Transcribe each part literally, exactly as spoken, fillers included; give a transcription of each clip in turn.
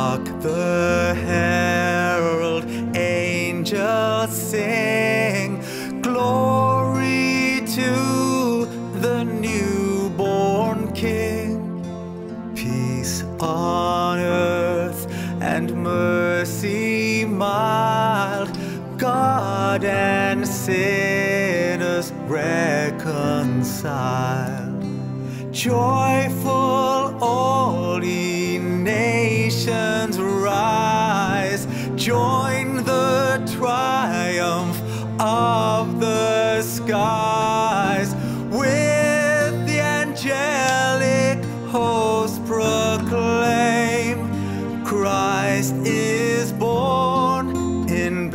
Hark the herald angels sing, glory to the newborn King. Peace on earth and mercy mild, God and sinners reconciled. Joyful all ye nations rise, join the triumph of the skies. With the angelic host proclaim, Christ is born in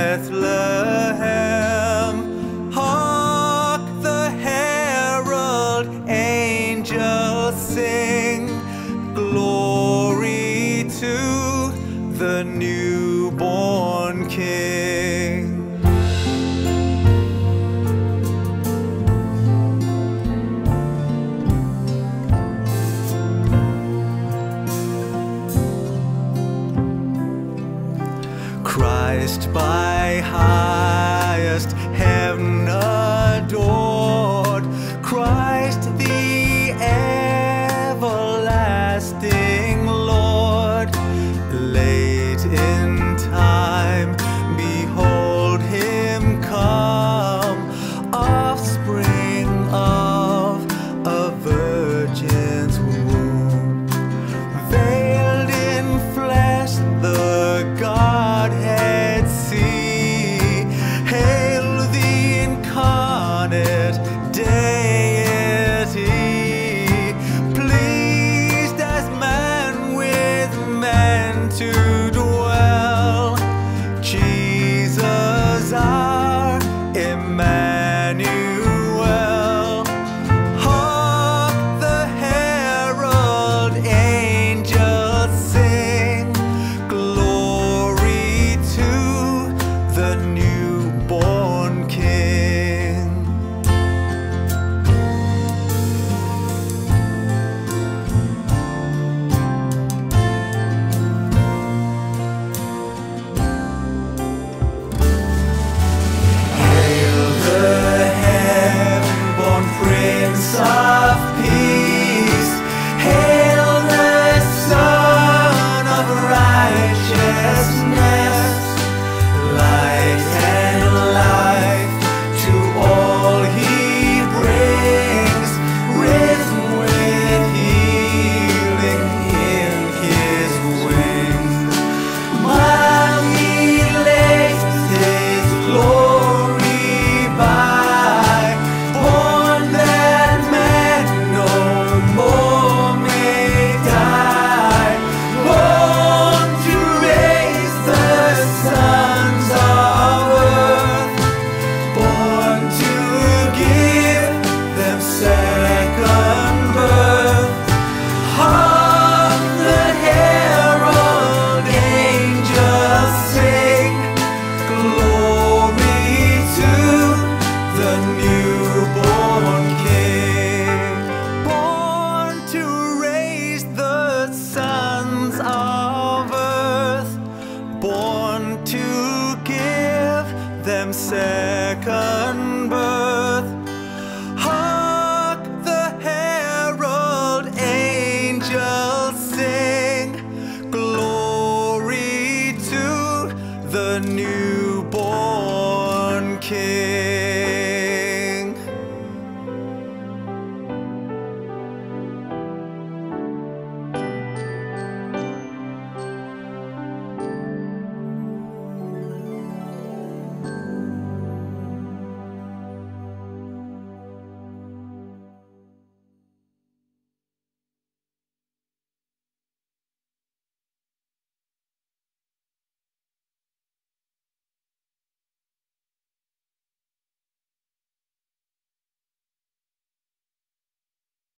Bethlehem. Hark the herald angels sing, glory to the newborn King. Christ by high